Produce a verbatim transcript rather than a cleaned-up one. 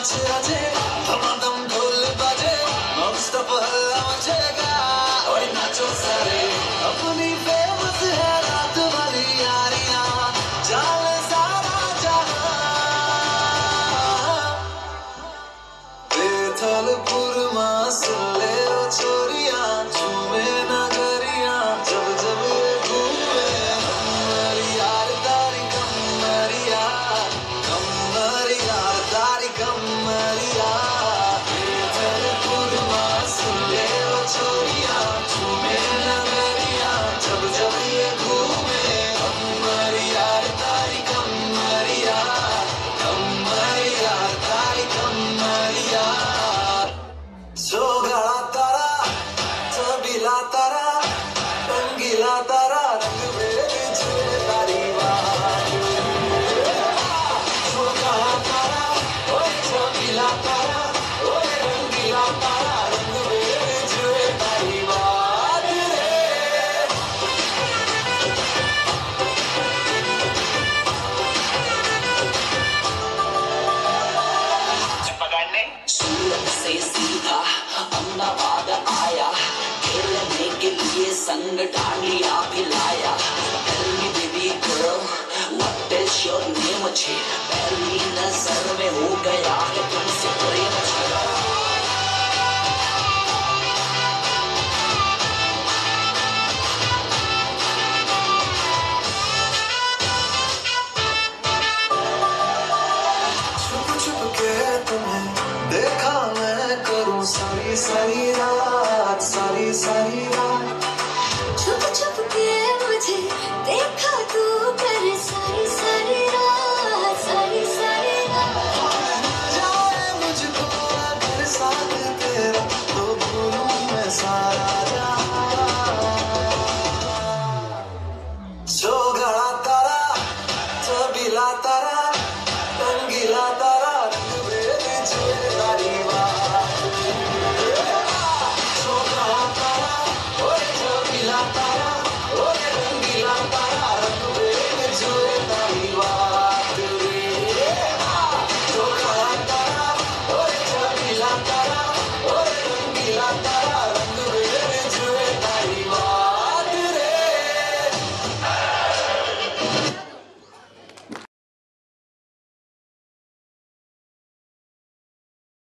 नाचे नाचे धमाधम ढोल बाजे नॉनस्टॉप हल्ला मचेगा ओए नाचो सारे अपनी फेमस है रात वाली यारियां जाने सारा जहां बेथलपुर मां सुन ले ओ छोरियां झूमे नगरियां जब जब ये घूमे कमरिया तारी कमरिया कमरिया तारी कमरिया बेथलपुर मां सुन ले ओ छोरियां झूमे नगरियां जब जब ये घूमे कमरिया तारी कमरिया कमरिया तारी कमरिया सोगा तारा सबीला तारा रंगीला तारा रंग में जुए तारी बात सोगा तारा ओए सबीला तारा ओए रंगीला तारा रंग में जुए तारी बात रे सूरत से सीधा अहमदाबाद आया खेलने के लिए संग डांडिया भी लाया Tell me baby girl what is your name?